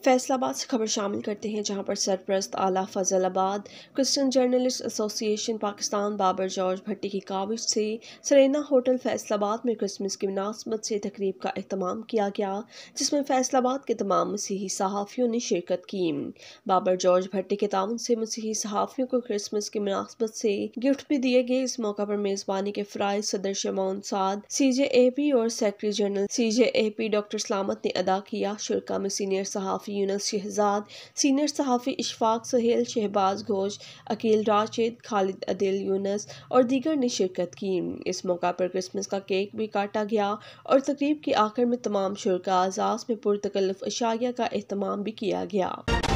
फैसलाबाद से खबर शामिल करते हैं, जहां पर सरप्रस्त आला Faisalabad Christian journalist association Pakistan Babar George Bhatti की काविश से सरेना होटल फैसलाबाद में क्रिसमस की मुनासबत से तकरीब का एहतमाम किया गया, जिसमें फैसलाबाद के तमाम मसीही सहाफ़ियों ने शिरकत की। बाबर जॉर्ज भट्टी के ताउन से मसीही सहाफ़ियों को क्रिसमस की मुनासबत से गिफ्ट भी दिए गए। इस मौका पर मेज़बानी के फ़राइज़ सदर शमौन साद, CJAP और secretary general CJAP doctor Salamat ने अदा किया। शुरा में सीनियर सहाफ़ी यूनुस शहजाद, सीनियर सहाफ़ी इशफाक सुहेल, शहबाज घोष, अकील राशिद, खालिद अदिल यूनुस और दीगर ने शिरकत की। इस मौका पर क्रिसमस का केक भी काटा गया और तकरीब के आखिर में तमाम शुरा अज़ाज़ में पुरतकल्लुफ़ अशाया का एहतमाम भी किया गया।